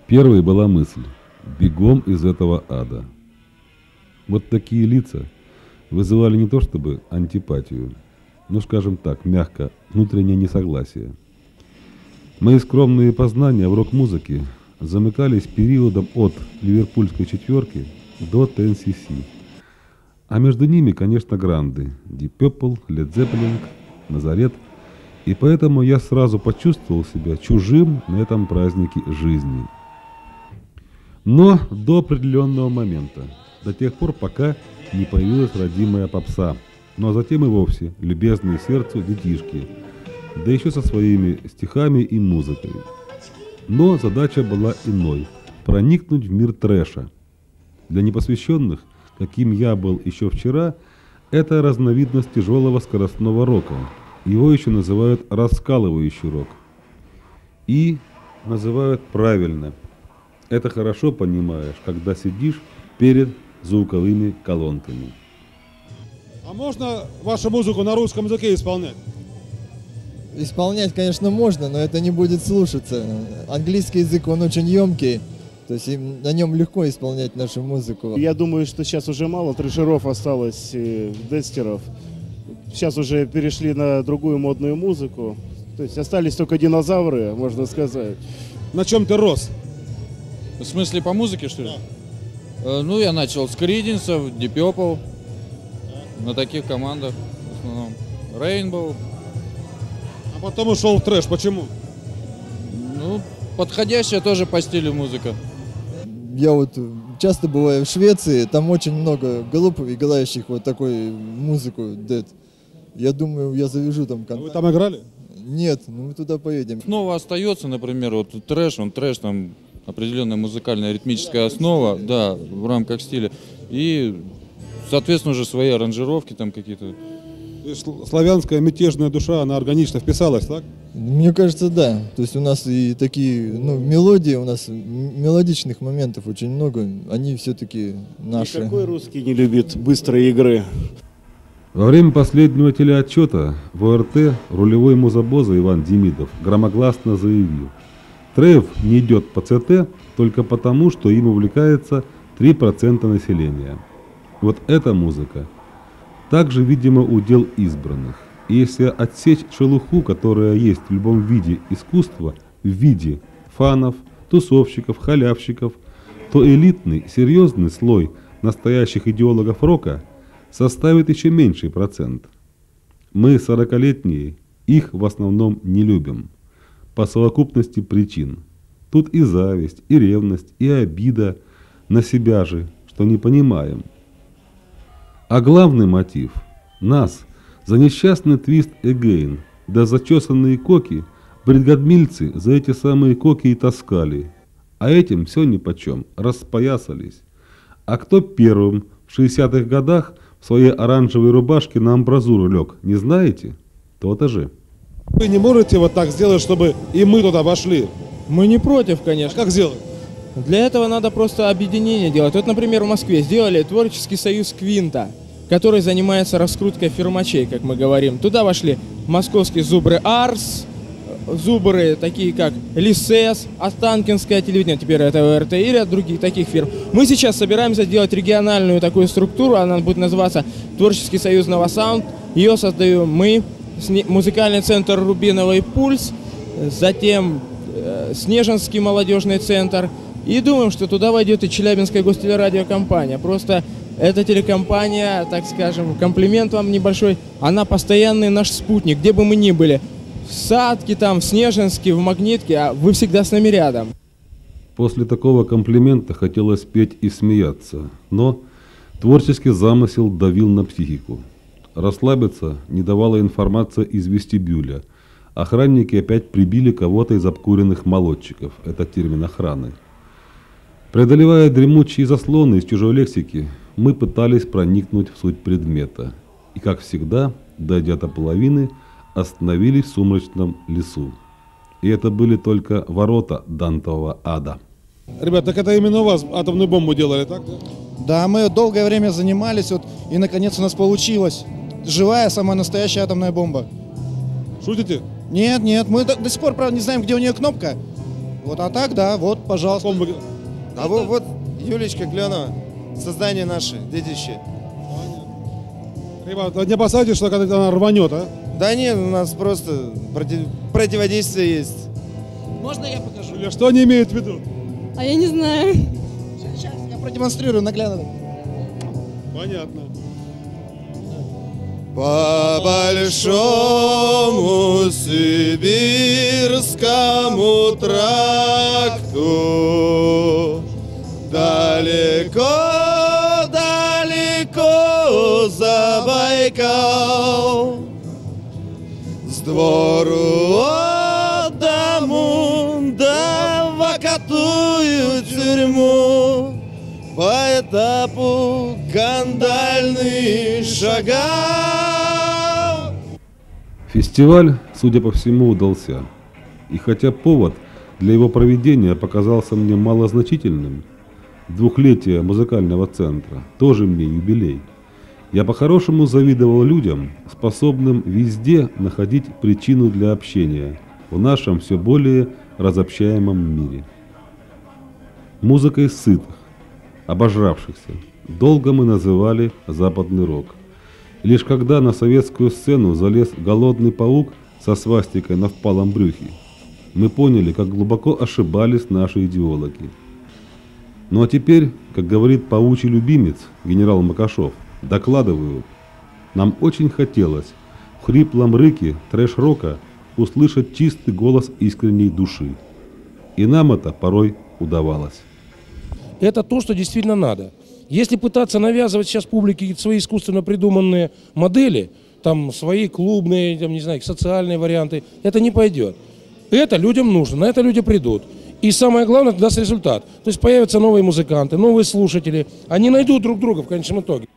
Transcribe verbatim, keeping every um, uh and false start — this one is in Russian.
Первой была мысль – бегом из этого ада. Вот такие лица вызывали не то чтобы антипатию, но, скажем так, мягко, внутреннее несогласие. Мои скромные познания в рок-музыке замыкались периодом от ливерпульской четверки до Теннесси. А между ними, конечно, гранды – Deep Purple, Led Zeppelin, Назарет. И поэтому я сразу почувствовал себя чужим на этом празднике жизни. Но до определенного момента, до тех пор, пока не появилась родимая попса, ну а затем и вовсе любезные сердцу детишки, да еще со своими стихами и музыкой. Но задача была иной – проникнуть в мир трэша. Для непосвященных, каким я был еще вчера, это разновидность тяжелого скоростного рока. Его еще называют раскалывающий рок. И называют правильно. Это хорошо понимаешь, когда сидишь перед звуковыми колонками. А можно вашу музыку на русском языке исполнять? Исполнять, конечно, можно, но это не будет слушаться. Английский язык, он очень емкий, то есть на нем легко исполнять нашу музыку. Я думаю, что сейчас уже мало трэшеров осталось, дестеров. Сейчас уже перешли на другую модную музыку. То есть остались только динозавры, можно сказать. На чем ты рос? В смысле, по музыке, что ли? Да. Э, ну, я начал с Криденсов, Deep Purple, да. На таких командах в основном. Rainbow. А потом ушел в трэш. Почему? Ну, подходящая тоже по стилю музыка. Я вот часто бываю в Швеции, там очень много голубов, играющих вот такой музыку, дэт. Я думаю, я завяжу там контакт. Вы там играли? Нет, ну мы туда поедем. Снова остается, например, вот трэш, он трэш, там определенная музыкальная ритмическая основа, да, в рамках стиля. И, соответственно, уже свои аранжировки там какие-то. Славянская мятежная душа, она органично вписалась, так? Мне кажется, да. То есть у нас и такие, ну, мелодии, у нас мелодичных моментов очень много, они все-таки наши. Никакой русский не любит быстрой игры. Во время последнего телеотчета в О Р Т рулевой музабоза Иван Демидов громогласно заявил: трэш не идет по Ц Т только потому, что им увлекается три процента населения. Вот эта музыка также, видимо, удел избранных. И если отсечь шелуху, которая есть в любом виде искусства, в виде фанов, тусовщиков, халявщиков, то элитный, серьезный слой настоящих идеологов рока составит еще меньший процент. Мы, сорокалетние, их в основном не любим. По совокупности причин. Тут и зависть, и ревность, и обида на себя же, что не понимаем. А главный мотив – нас, за несчастный твист эгейн, да зачесанные коки, бригадмильцы за эти самые коки и таскали. А этим все нипочем, распоясались. А кто первым в шестидесятых годах в своей оранжевой рубашке на амбразуру лег, не знаете? То-то же. Вы не можете вот так сделать, чтобы и мы туда вошли? Мы не против, конечно. А как сделать? Для этого надо просто объединение делать. Вот, например, в Москве сделали творческий союз Квинта, который занимается раскруткой фирмачей, как мы говорим. Туда вошли московские зубры Арс, зубры такие как Лисес, Останкинское телевидение, теперь это О Р Т, и ряд других таких фирм. Мы сейчас собираемся сделать региональную такую структуру, она будет называться Творческий союз Новосаунд. Ее создаем мы, музыкальный центр Рубиновый пульс, затем э, Снежинский молодежный центр. И думаем, что туда войдет и Челябинская гостелерадиокомпания. Просто эта телекомпания, так скажем, комплимент вам небольшой, она постоянный наш спутник, где бы мы ни были. В Садке, там, в Снежинске, в Магнитке, а вы всегда с нами рядом. После такого комплимента хотелось петь и смеяться, но творческий замысел давил на психику. Расслабиться не давала информация из вестибюля. Охранники опять прибили кого-то из обкуренных молодчиков. Это термин охраны. Преодолевая дремучие заслоны из чужой лексики, мы пытались проникнуть в суть предмета. И, как всегда, дойдя до половины, остановились в сумрачном лесу. И это были только ворота Дантового ада. Ребят, так это именно у вас атомную бомбу делали, так? Да, мы долгое время занимались, вот, и наконец у нас получилось. Живая, самая настоящая атомная бомба. Шутите? Нет, нет, мы до, до сих пор, правда, не знаем, где у нее кнопка. Вот, а так, да, вот, пожалуйста. А вот, вот Юлечка Кленова, создание наше, детище. Ребята, не опасайтесь, что когда она рванет, а? Да нет, у нас просто против... противодействие есть. Можно я покажу? Или что они имеют в виду? А я не знаю. Сейчас я продемонстрирую наглядно. Понятно. По большому сибирскому тракту далеко-далеко за Байкал, с двору от дому да в окатую тюрьму по этапу кандальный шагал. Фестиваль, судя по всему, удался. И хотя повод для его проведения показался мне малозначительным, двухлетие музыкального центра, тоже мне юбилей, я по-хорошему завидовал людям, способным везде находить причину для общения в нашем все более разобщаемом мире. Музыкой сытых, обожравшихся, долго мы называли западный рок. И лишь когда на советскую сцену залез голодный паук со свастикой на впалом брюхе, мы поняли, как глубоко ошибались наши идеологи. Ну а теперь, как говорит паучий любимец генерал Макашов, докладываю, нам очень хотелось в хриплом рыке трэш-рока услышать чистый голос искренней души. И нам это порой удавалось. Это то, что действительно надо. Если пытаться навязывать сейчас публике свои искусственно придуманные модели, там свои клубные, там, не знаю, социальные варианты, это не пойдет. Это людям нужно, на это люди придут. И самое главное, это даст результат. То есть появятся новые музыканты, новые слушатели, они найдут друг друга в конечном итоге.